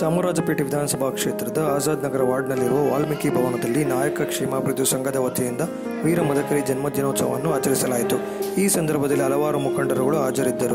ಚಾಮರಾಜಪೇಟೆ ವಿಧಾನಸಭಾ ಕ್ಷೇತ್ರದ ಆಜಾದ್ ನಗರ ವಾರ್ಡ್ನಲ್ಲಿರುವ ವಾಲ್ಮೀಕಿ ಭವನದಲ್ಲಿ ನಾಯಕ ಕ್ಷೇಮಾಭಿವೃದ್ಧಿ ಸಂಘದ ವತಿಯಿಂದ ವೀರ ಮದಕರಿ ಜನ್ಮದಿನೋತ್ಸವವನ್ನು ಆಚರಿಸಲಾಯಿತು. ಈ ಸಂದರ್ಭದಲ್ಲಿ ಹಲವಾರು ಮುಖಂಡರುಗಳು ಹಾಜರಿದ್ದರು.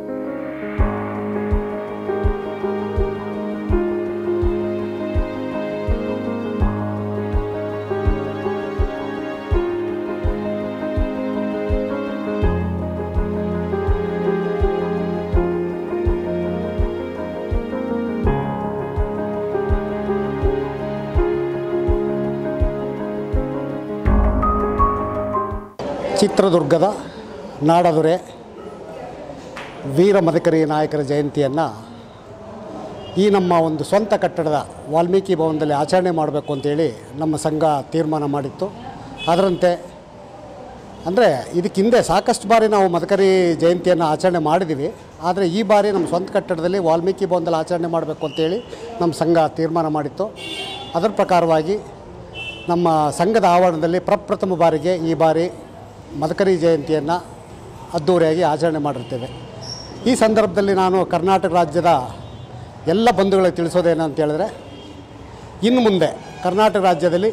ಚಿತ್ರದುರ್ಗದ ನಾಡದೊರೆ ವೀರ ಮದಕರಿ ನಾಯಕರ ಜಯಂತಿಯನ್ನು ಈ ನಮ್ಮ ಒಂದು ಸ್ವಂತ ಕಟ್ಟಡದ ವಾಲ್ಮೀಕಿ ಭವನದಲ್ಲಿ ಆಚರಣೆ ಮಾಡಬೇಕು ಅಂತೇಳಿ ನಮ್ಮ ಸಂಘ ತೀರ್ಮಾನ ಮಾಡಿತ್ತು. ಅದರಂತೆ ಅಂದರೆ ಇದಕ್ಕೆ ಹಿಂದೆ ಸಾಕಷ್ಟು ಬಾರಿ ನಾವು ಮದಕರಿ ಜಯಂತಿಯನ್ನು ಆಚರಣೆ ಮಾಡಿದ್ದೀವಿ. ಆದರೆ ಈ ಬಾರಿ ನಮ್ಮ ಸ್ವಂತ ಕಟ್ಟಡದಲ್ಲಿ ವಾಲ್ಮೀಕಿ ಭವನದಲ್ಲಿ ಆಚರಣೆ ಮಾಡಬೇಕು ಅಂತೇಳಿ ನಮ್ಮ ಸಂಘ ತೀರ್ಮಾನ ಮಾಡಿತ್ತು. ಅದರ ಪ್ರಕಾರವಾಗಿ ನಮ್ಮ ಸಂಘದ ಆವರಣದಲ್ಲಿ ಪ್ರಪ್ರಥಮ ಬಾರಿಗೆ ಈ ಬಾರಿ ಮದಕರಿ ಜಯಂತಿಯನ್ನು ಅದ್ಧೂರಿಯಾಗಿ ಆಚರಣೆ ಮಾಡಿರ್ತೇವೆ. ಈ ಸಂದರ್ಭದಲ್ಲಿ ನಾನು ಕರ್ನಾಟಕ ರಾಜ್ಯದ ಎಲ್ಲ ಬಂಧುಗಳಿಗೆ ತಿಳಿಸೋದೇನು ಅಂತ ಹೇಳಿದ್ರೆ, ಇನ್ನು ಮುಂದೆ ಕರ್ನಾಟಕ ರಾಜ್ಯದಲ್ಲಿ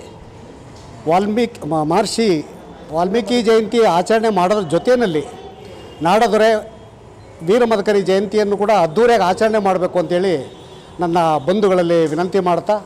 ಮಹರ್ಷಿ ವಾಲ್ಮೀಕಿ ಜಯಂತಿ ಆಚರಣೆ ಮಾಡೋದ್ರ ಜೊತೆಯಲ್ಲಿ ನಾಡದೊರೆ ವೀರ ಮದಕರಿ ಜಯಂತಿಯನ್ನು ಕೂಡ ಅದ್ಧೂರಿಯಾಗಿ ಆಚರಣೆ ಮಾಡಬೇಕು ಅಂತೇಳಿ ನನ್ನ ಬಂಧುಗಳಲ್ಲಿ ವಿನಂತಿ ಮಾಡ್ತಾ,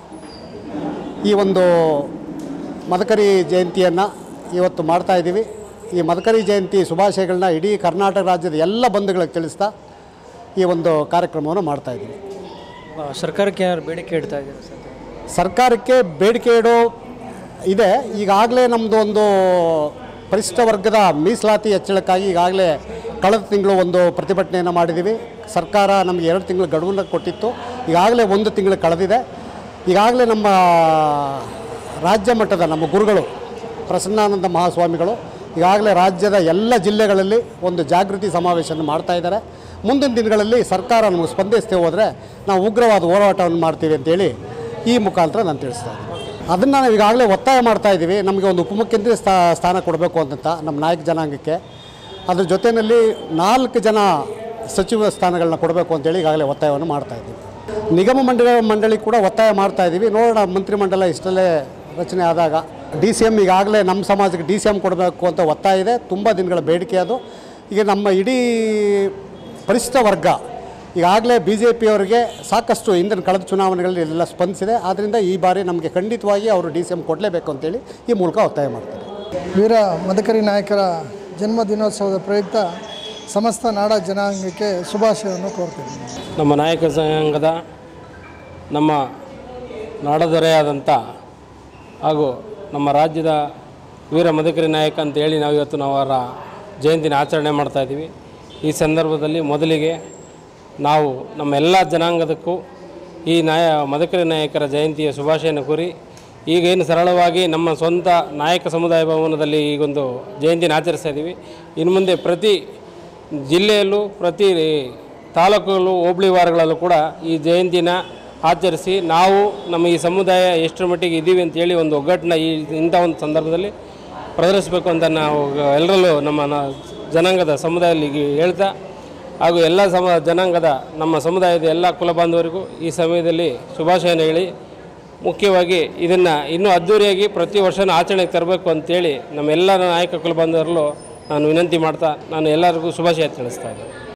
ಈ ಒಂದು ಮದಕರಿ ಜಯಂತಿಯನ್ನು ಇವತ್ತು ಮಾಡ್ತಾಯಿದ್ದೀವಿ. ಈ ಮದಕರಿ ಜಯಂತಿ ಶುಭಾಶಯಗಳನ್ನ ಇಡೀ ಕರ್ನಾಟಕ ರಾಜ್ಯದ ಎಲ್ಲ ಬಂಧುಗಳಿಗೆ ತಿಳಿಸ್ತಾ ಈ ಒಂದು ಕಾರ್ಯಕ್ರಮವನ್ನು ಮಾಡ್ತಾಯಿದ್ದೀವಿ. ಸರ್ಕಾರಕ್ಕೆ ಯಾರು ಬೇಡಿಕೆ ಇಡ್ತಾ ಇದ್ದೀರಾ ಸರ್? ಸರ್ಕಾರಕ್ಕೆ ಬೇಡಿಕೆ ಇಡೋ ಇದೆ. ಈಗಾಗಲೇ ನಮ್ಮದು ಒಂದು ಪರಿಶಿಷ್ಟ ವರ್ಗದ ಮೀಸಲಾತಿ ಹೆಚ್ಚಳಕ್ಕಾಗಿ ಈಗಾಗಲೇ ಕಳೆದ ತಿಂಗಳು ಒಂದು ಪ್ರತಿಭಟನೆಯನ್ನು ಮಾಡಿದ್ದೀವಿ. ಸರ್ಕಾರ ನಮಗೆ 2 ತಿಂಗಳು ಗಡುವನ್ನು ಕೊಟ್ಟಿತ್ತು. ಈಗಾಗಲೇ 1 ತಿಂಗಳು ಕಳೆದಿದೆ. ಈಗಾಗಲೇ ನಮ್ಮ ರಾಜ್ಯ ಮಟ್ಟದ ನಮ್ಮ ಗುರುಗಳು ಪ್ರಸನ್ನಾನಂದ ಮಹಾಸ್ವಾಮಿಗಳು ಈಗಾಗಲೇ ರಾಜ್ಯದ ಎಲ್ಲ ಜಿಲ್ಲೆಗಳಲ್ಲಿ ಒಂದು ಜಾಗೃತಿ ಸಮಾವೇಶವನ್ನು ಮಾಡ್ತಾಯಿದ್ದಾರೆ. ಮುಂದಿನ ದಿನಗಳಲ್ಲಿ ಸರ್ಕಾರ ನಮಗೆ ಸ್ಪಂದಿಸ್ತೇ ಹೋದರೆ ನಾವು ಉಗ್ರವಾದ ಹೋರಾಟವನ್ನು ಮಾಡ್ತೀವಿ ಅಂತೇಳಿ ಈ ಮುಖಾಂತರ ನಾನು ತಿಳಿಸ್ತಾ ಇದ್ದೀನಿ. ಅದನ್ನು ನಾವು ಈಗಾಗಲೇ ಒತ್ತಾಯ ಮಾಡ್ತಾಯಿದ್ದೀವಿ. ನಮಗೆ ಒಂದು ಉಪಮುಖ್ಯಮಂತ್ರಿ ಸ್ಥಾನ ಕೊಡಬೇಕು ಅಂತ ನಮ್ಮ ನಾಯಕ ಜನಾಂಗಕ್ಕೆ. ಅದ್ರ ಜೊತೆಯಲ್ಲಿ 4 ಜನ ಸಚಿವ ಸ್ಥಾನಗಳನ್ನ ಕೊಡಬೇಕು ಅಂತೇಳಿ ಈಗಾಗಲೇ ಒತ್ತಾಯವನ್ನು ಮಾಡ್ತಾಯಿದ್ದೀವಿ. ನಿಗಮ ಮಂಡಳಿ ಕೂಡ ಒತ್ತಾಯ ಮಾಡ್ತಾಯಿದ್ದೀವಿ. ನೋಡೋಣ, ಮಂತ್ರಿಮಂಡಲ ಇಷ್ಟಲ್ಲೇ ರಚನೆ ಆದಾಗ DCM ಈಗಾಗಲೇ ನಮ್ಮ ಸಮಾಜಕ್ಕೆ DCM ಕೊಡಬೇಕು ಅಂತ ಒತ್ತಾಯ ಇದೆ. ತುಂಬ ದಿನಗಳ ಬೇಡಿಕೆ ಅದು. ಈಗ ನಮ್ಮ ಇಡೀ ಪರಿಶಿಷ್ಟ ವರ್ಗ ಈಗಾಗಲೇ BJP ಅವರಿಗೆ ಸಾಕಷ್ಟು ಹಿಂದಿನ ಕಳೆದ ಚುನಾವಣೆಗಳಲ್ಲಿ ಎಲ್ಲ ಸ್ಪಂದಿಸಿದೆ. ಆದ್ದರಿಂದ ಈ ಬಾರಿ ನಮಗೆ ಖಂಡಿತವಾಗಿ ಅವರು DCM ಕೊಡಲೇಬೇಕು ಅಂತೇಳಿ ಈ ಮೂಲಕ ಒತ್ತಾಯ ಮಾಡ್ತಾರೆ. ವೀರ ಮದಕರಿ ನಾಯಕರ ಜನ್ಮದಿನೋತ್ಸವದ ಪ್ರಯುಕ್ತ ಸಮಸ್ತ ನಾಡ ಜನಾಂಗಕ್ಕೆ ಶುಭಾಶಯವನ್ನು ಕೋರ್ತೀನಿ. ನಮ್ಮ ನಾಯಕ ಸಂಘದ ನಮ್ಮ ನಾಡದೊರೆಯಾದಂಥ ಹಾಗೂ ನಮ್ಮ ರಾಜ್ಯದ ವೀರ ಮದಕರಿ ನಾಯಕ ಅಂತೇಳಿ ಇವತ್ತು ನಾವು ಅವರ ಜಯಂತಿನ ಆಚರಣೆ ಮಾಡ್ತಾಯಿದ್ದೀವಿ. ಈ ಸಂದರ್ಭದಲ್ಲಿ ಮೊದಲಿಗೆ ನಾವು ನಮ್ಮ ಎಲ್ಲ ಜನಾಂಗದಕ್ಕೂ ಈ ಮದಕರಿ ನಾಯಕರ ಜಯಂತಿಯ ಶುಭಾಶಯನ ಕೋರಿ, ಈಗೇನು ಸರಳವಾಗಿ ನಮ್ಮ ಸ್ವಂತ ನಾಯಕ ಸಮುದಾಯ ಭವನದಲ್ಲಿ ಈಗೊಂದು ಜಯಂತಿನ ಆಚರಿಸ್ತಾ ಇದ್ದೀವಿ. ಇನ್ನು ಮುಂದೆ ಪ್ರತಿ ಜಿಲ್ಲೆಯಲ್ಲೂ ಪ್ರತಿ ತಾಲೂಕುಗಳು ಹೋಬಳಿ ವಾರಗಳಲ್ಲೂ ಕೂಡ ಈ ಜಯಂತಿನ ಆಚರಿಸಿ ನಾವು ನಮ್ಮ ಈ ಸಮುದಾಯ ಎಷ್ಟರ ಮಟ್ಟಿಗೆ ಇದ್ದೀವಿ ಅಂತೇಳಿ ಒಂದು ಒಗ್ಗಟ್ಟನ್ನ ಇಂಥ ಒಂದು ಸಂದರ್ಭದಲ್ಲಿ ಪ್ರದರ್ಶಿಸಬೇಕು ಅಂತ ನಾವು ಎಲ್ಲರಲ್ಲೂ ನಮ್ಮ ಜನಾಂಗದ ಸಮುದಾಯದಲ್ಲಿ ಹೇಳ್ತಾ, ಹಾಗೂ ಎಲ್ಲ ಜನಾಂಗದ ನಮ್ಮ ಸಮುದಾಯದ ಎಲ್ಲ ಕುಲಬಾಂಧವರಿಗೂ ಈ ಸಮಯದಲ್ಲಿ ಶುಭಾಶಯನ ಹೇಳಿ, ಮುಖ್ಯವಾಗಿ ಇದನ್ನು ಇನ್ನೂ ಅದ್ಧೂರಿಯಾಗಿ ಪ್ರತಿ ವರ್ಷವೂ ಆಚರಣೆಗೆ ತರಬೇಕು ಅಂತೇಳಿ ನಮ್ಮೆಲ್ಲ ನಾಯಕ ಕುಲಬಾಂಧವರಲ್ಲೂ ನಾನು ವಿನಂತಿ ಮಾಡ್ತಾ ನಾನು ಎಲ್ಲರಿಗೂ ಶುಭಾಶಯ ತಿಳಿಸ್ತಾ ಇದ್ದೀನಿ.